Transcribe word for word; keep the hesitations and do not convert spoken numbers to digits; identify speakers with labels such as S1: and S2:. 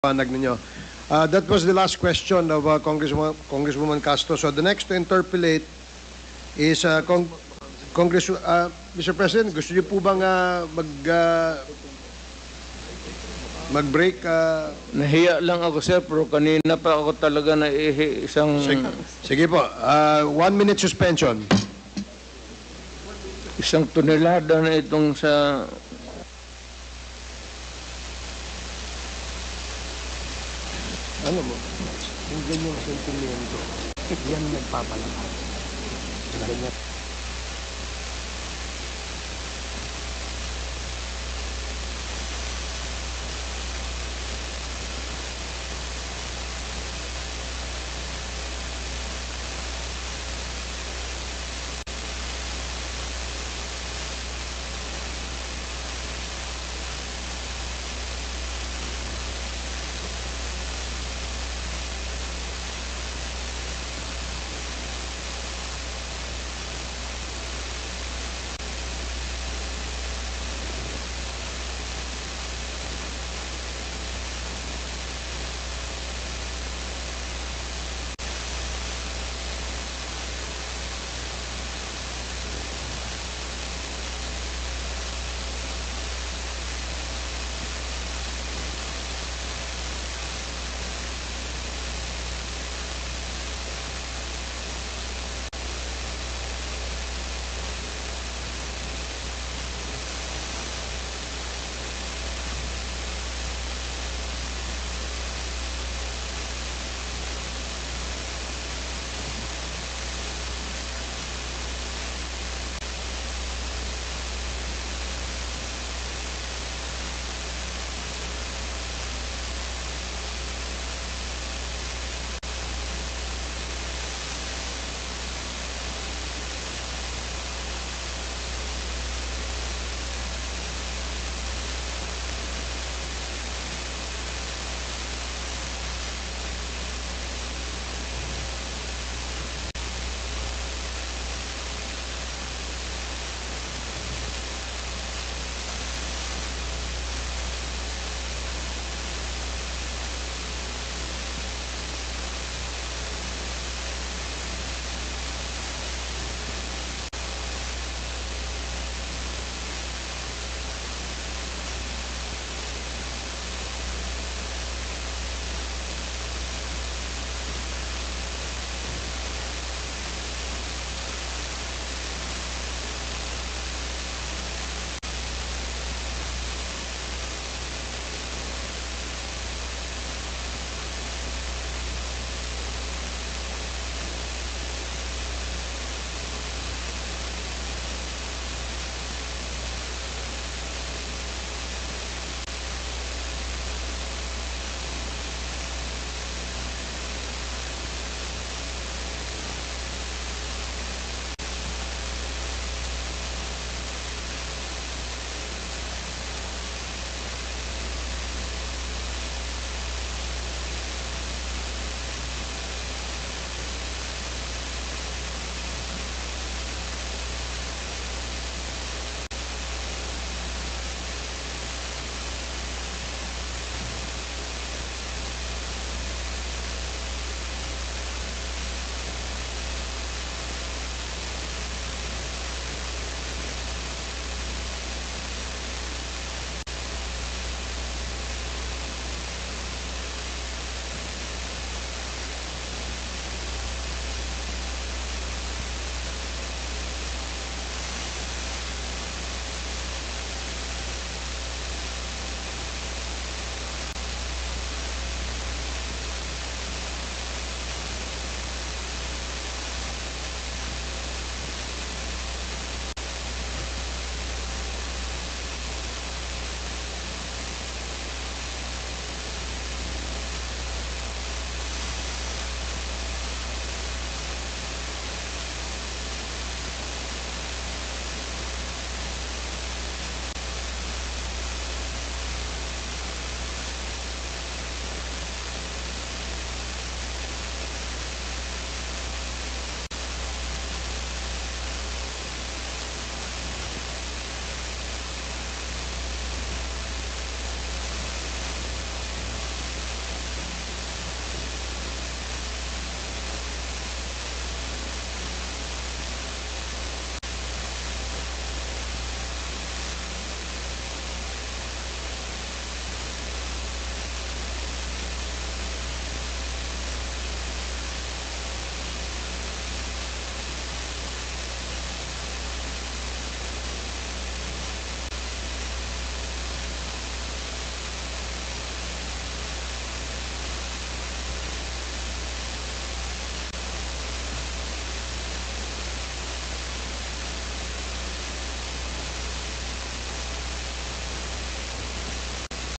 S1: panag ninyo. Uh, that was the last question of uh, Congresswoman, Congresswoman Castro. So the next to interpolate is uh, Cong Congress, uh, Mister President, gusto niyo po bang uh, mag uh, mag-break? Uh...
S2: Nahiya lang ako, sir, pero kanina pa ako talaga naihi isang...
S1: Sige, sige po. Uh, one minute suspension.
S2: Isang tonelada na itong sa...
S1: Ano mo? Yung ganyang sentimento, yan nagpapalakas. Ganyan.